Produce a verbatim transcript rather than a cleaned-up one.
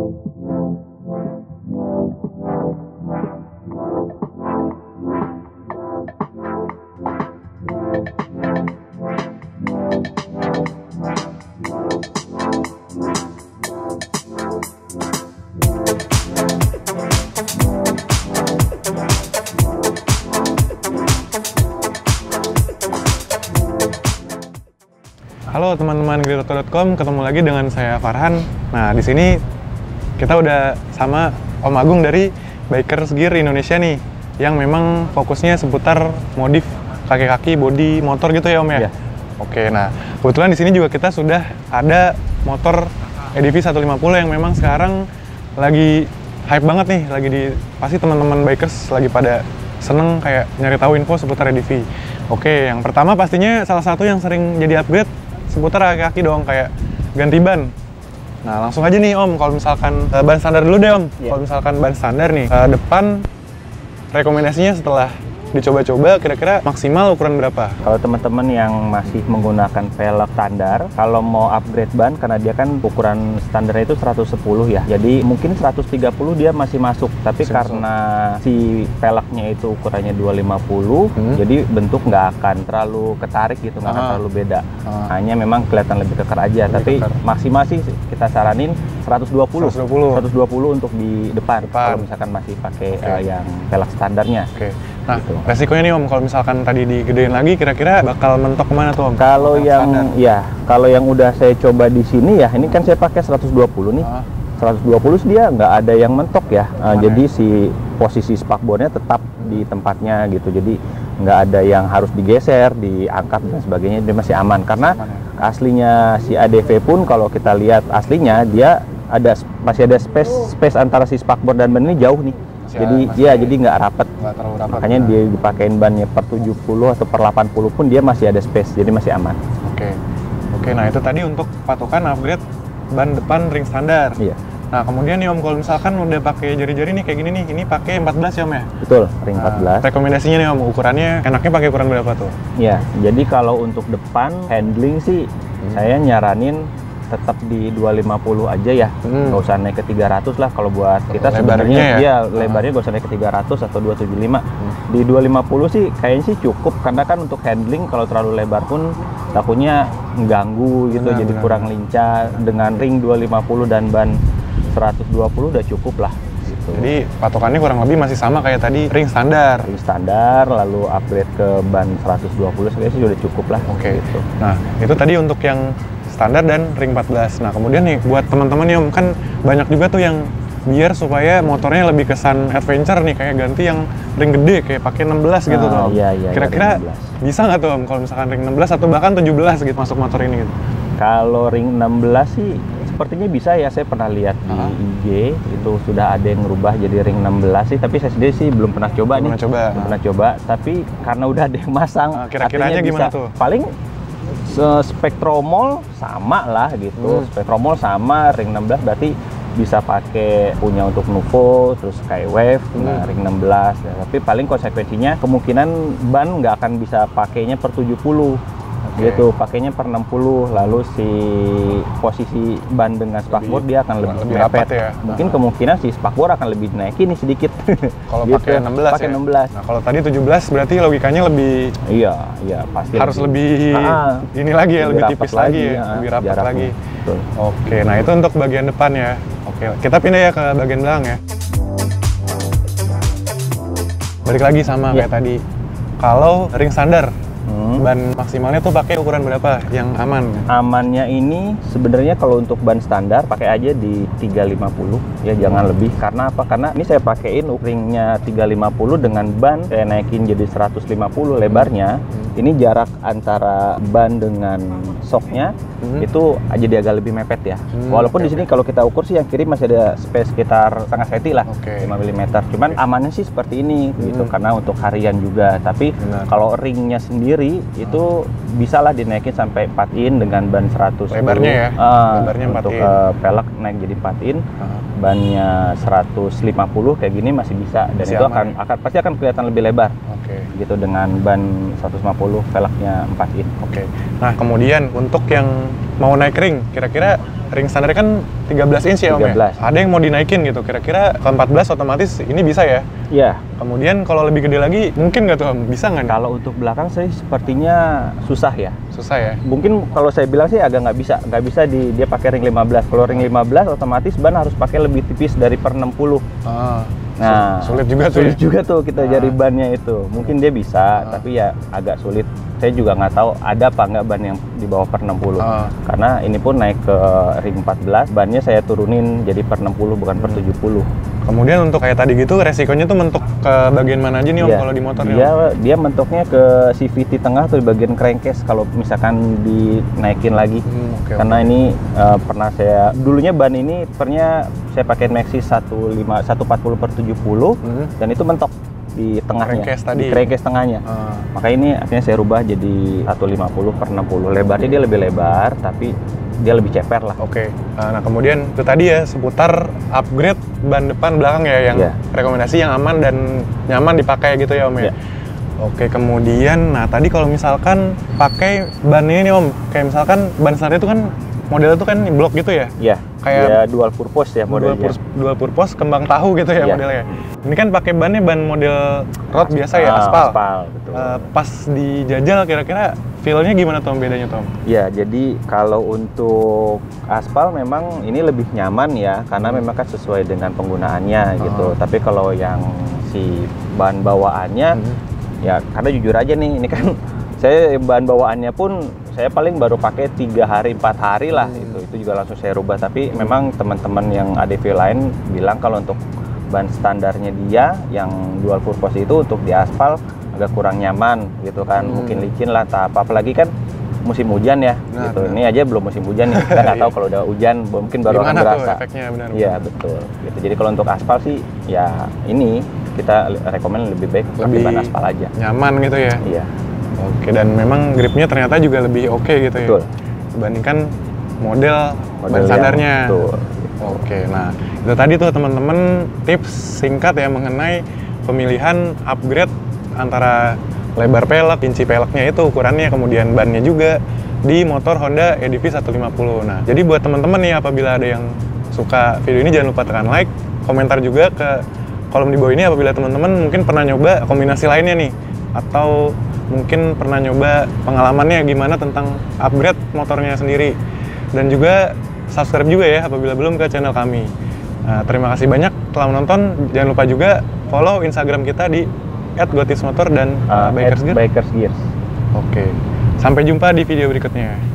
Halo teman-teman Grid Auto dot com, ketemu lagi dengan saya Farhan. Nah, di sini kita udah sama Om Agung dari Bikers Gear Indonesia nih, yang memang fokusnya seputar modif kaki-kaki, bodi motor gitu ya Om ya? Ya. Oke, nah kebetulan di sini juga kita sudah ada motor E D V seratus lima puluh yang memang sekarang lagi hype banget nih, lagi di pasti teman-teman bikers lagi pada seneng kayak nyari tahu info seputar E D V. Oke, yang pertama pastinya salah satu yang sering jadi upgrade seputar kaki-kaki dong, kayak ganti ban. Nah, langsung aja nih Om, kalau misalkan uh, ban standar dulu deh Om. Yeah. Kalau misalkan ban standar nih, uh, depan rekomendasinya setelah dicoba-coba kira-kira maksimal ukuran berapa? Kalau teman-teman yang masih menggunakan velg standar, kalau mau upgrade ban, karena dia kan ukuran standarnya itu seratus sepuluh ya, jadi mungkin seratus tiga puluh dia masih masuk, tapi masih karena masuk. Si velgnya itu ukurannya dua lima puluh, hmm. jadi bentuk nggak akan terlalu ketarik gitu, nggak akan terlalu beda. Ah. Hanya memang kelihatan lebih keker aja, lebih tapi keker. Maksimal sih kita saranin seratus dua puluh. seratus dua puluh untuk di depan, depan. Kalau misalkan masih pakai okay. uh, yang velg standarnya. Okay. Nah, gitu. Resikonya nih Om, kalau misalkan tadi digedein lagi, kira-kira bakal mentok kemana tuh Om? Kalau yang, standar. ya, kalau yang udah saya coba di sini ya, ini kan saya pakai seratus dua puluh nih. Ah. seratus dua puluh dia nggak ada yang mentok ya, uh, jadi si posisi spakbornya tetap di tempatnya gitu, jadi nggak ada yang harus digeser, diangkat dan sebagainya, dia masih aman. Karena aman, ya? Aslinya si A D V pun kalau kita lihat aslinya dia ada masih ada space space antara si spakbor dan ban ini jauh nih. Jadi ya, jadi nggak rapat, makanya ya. Dia dipakein bannya per tujuh puluh atau per delapan puluh pun dia masih ada space, jadi masih aman. Oke, oke. Nah itu tadi untuk patokan upgrade ban depan ring standar. Iya. Nah kemudian nih Om, kalau misalkan udah pakai jari-jari nih kayak gini nih, ini pakai empat belas ya Om ya? Betul, ring empat belas. Nah, rekomendasinya nih Om, ukurannya enaknya pakai ukuran berapa tuh? Iya, jadi kalau untuk depan handling sih hmm. saya nyaranin tetap di dua lima puluh aja ya, hmm. nggak usah naik ke tiga ratus lah kalau buat kita sebenarnya. Ya? Iya, lebarnya nggak usah naik ke tiga ratus atau dua tujuh lima. Hmm. Di dua lima puluh sih kayaknya sih cukup, karena kan untuk handling kalau terlalu lebar pun takutnya mengganggu gitu, benar, jadi benar. Kurang lincah. Dengan ring dua lima puluh dan ban seratus dua puluh udah cukup lah gitu. Jadi patokannya kurang lebih masih sama kayak tadi, ring standar. Ring standar, lalu upgrade ke ban seratus dua puluh kayaknya sih udah cukup lah. Oke. Okay. Gitu. Nah, itu tadi untuk yang standar dan ring empat belas. Nah, kemudian nih buat teman-teman nih Om, kan banyak juga tuh yang biar supaya motornya lebih kesan adventure nih, kayak ganti yang ring gede kayak pakai enam belas gitu nah, tuh Om. Iya, iya, kira-kira iya, bisa nggak tuh Om kalau misalkan ring enam belas atau bahkan tujuh belas gitu masuk motor ini gitu? Kalau ring enam belas sih sepertinya bisa ya, saya pernah lihat di uh-huh. I G itu sudah ada yang ngerubah jadi ring enam belas sih, tapi saya sendiri sih belum pernah coba belum nih. Pernah coba. Belum uh. pernah coba, tapi karena udah ada yang masang, uh, kira-kiranya gimana tuh? Paling Spektromol sama lah gitu, hmm. Spektromol sama, ring enam belas berarti bisa pakai punya untuk Nuvo, terus kayak Wave, hmm. nah, ring enam belas ya. Tapi paling konsekuensinya kemungkinan ban nggak akan bisa pakainya per tujuh puluh. Okay. Gitu, pakainya per enam puluh, lalu si posisi ban dengan spakbor dia akan lebih, lebih rapat ya. Mungkin nah. kemungkinan si spakbor akan lebih dinaikin nih sedikit. Kalau gitu. pakai enam belas pakai ya? enam belas. Nah, kalau tadi tujuh belas berarti logikanya lebih Iya, iya pasti harus lebih, lebih nah, ini lagi ya, lebih, lebih tipis lagi ya, ya, lebih rapat jaraknya. lagi. Betul. Oke, nah itu untuk bagian depan ya. Oke, kita pindah ya ke bagian belakang ya. Balik lagi sama ya. Kayak tadi. Kalau ring standar, Hmm. ban maksimalnya tuh pakai ukuran berapa yang aman? Amannya ini sebenarnya kalau untuk ban standar pakai aja di tiga lima puluh ya, jangan lebih. Karena apa? Karena ini saya pakein ringnya tiga lima puluh dengan ban saya naikin jadi seratus lima puluh lebarnya. Hmm. Ini jarak antara ban dengan shocknya hmm. itu jadi agak lebih mepet ya. Hmm, Walaupun okay, di sini okay. kalau kita ukur sih yang kiri masih ada space sekitar setengah senti lah, okay. lima milimeter. Cuman okay. amannya sih seperti ini hmm. gitu, karena untuk harian juga. Tapi benar. Kalau ringnya sendiri itu hmm. bisalah dinaikin sampai empat in dengan ban seratus. Lebarnya ya? Uh, Lebarnya empat in. Untuk uh, velg naik jadi empat in. Hmm. Bannya seratus lima puluh kayak gini masih bisa, dan masih itu akan, akan pasti akan kelihatan lebih lebar. Oke. Okay. Gitu dengan ban seratus lima puluh velgnya empat in. Oke. Okay. Nah, kemudian untuk yang mau naik ring, kira-kira ring standar kan tiga belas inch ya Om ya? Ada yang mau dinaikin gitu, kira-kira ke empat belas otomatis ini bisa ya? Iya. Kemudian kalau lebih gede lagi, mungkin nggak tuh Om? Bisa nggak? Kalau untuk belakang saya sepertinya susah ya. Susah ya? Mungkin kalau saya bilang sih agak nggak bisa. Nggak bisa di, dia pakai ring lima belas. Kalau ring lima belas otomatis ban harus pakai lebih tipis dari per enam puluh. Ah. Nah, sulit juga tuh. Sulit ya? juga tuh kita ah. cari bannya itu. Mungkin dia bisa, ah. tapi ya agak sulit. Saya juga nggak tahu ada apa nggak ban yang di bawah per enam puluh. Ah. Karena ini pun naik ke ring empat belas, bannya saya turunin jadi per enam puluh bukan per tujuh puluh. Kemudian untuk kayak tadi gitu resikonya tuh mentok ke bagian mana aja nih Om ya, kalau di motor? Dia om? dia mentoknya ke C V T tengah atau di bagian crankcase kalau misalkan dinaikin lagi. Hmm, okay, Karena okay. ini uh, pernah saya dulunya ban ini pernah saya pakai Maxxis seratus empat puluh per tujuh puluh hmm. dan itu mentok di tengahnya, crankcase tadi. Di crankcase tengahnya. Uh. Maka ini akhirnya saya rubah jadi seratus lima puluh per enam puluh. Lebarnya dia lebih lebar tapi dia lebih ceper lah. Oke. Okay. Nah kemudian itu tadi ya seputar upgrade ban depan belakang ya yang yeah. rekomendasi yang aman dan nyaman dipakai gitu ya Om ya. Yeah. Oke, kemudian nah tadi kalau misalkan pakai ban ini nih Om, kayak misalkan ban standar itu kan modelnya tuh kan blok gitu ya? Iya. Yeah. Kayak ya, dual purpose ya modelnya. Dual, pur dual purpose kembang tahu gitu ya yeah. modelnya. Ini kan pakai bannya ban model road As biasa ya, aspal. Aspal, betul. Uh, pas dijajal kira-kira feel-nya gimana Tom bedanya Tom? Ya, jadi kalau untuk aspal memang ini lebih nyaman ya, karena memang kan sesuai dengan penggunaannya uh-huh. gitu. Tapi kalau yang si bahan bawaannya, uh-huh. ya karena jujur aja nih, ini kan saya bahan bawaannya pun saya paling baru pakai tiga hari, empat hari lah uh-huh. itu. Itu juga langsung saya rubah. Tapi uh-huh. memang teman-teman yang A D V lain bilang kalau untuk ban standarnya dia yang dual purpose itu untuk di aspal agak kurang nyaman gitu kan, hmm. mungkin licin lah, tak apa apalagi kan musim hujan ya, nah, gitu. Benar. Ini aja belum musim hujan nih, kita nggak tahu kalau udah hujan mungkin baru gimana akan berasa. Efeknya benar. Iya betul. Gitu. Jadi kalau untuk aspal sih ya ini kita rekomend lebih baik pakai ban aspal aja. Nyaman gitu ya. Iya. Oke, dan memang gripnya ternyata juga lebih oke okay gitu betul. ya. Dibandingkan model, model ban standarnya. Betul. Oke, nah itu tadi tuh teman-teman tips singkat ya mengenai pemilihan upgrade antara lebar pelek, inci peleknya itu ukurannya, kemudian bannya juga di motor Honda E D V seratus lima puluh. Nah, jadi buat teman-teman nih apabila ada yang suka video ini jangan lupa tekan like, komentar juga ke kolom di bawah ini apabila teman-teman mungkin pernah nyoba kombinasi lainnya nih atau mungkin pernah nyoba pengalamannya gimana tentang upgrade motornya sendiri. Dan juga subscribe juga ya apabila belum ke channel kami. Nah, terima kasih banyak telah menonton. Jangan lupa juga follow Instagram kita di et gotismotor dan uh, uh, Bikers Gears. Oke. Sampai jumpa di video berikutnya.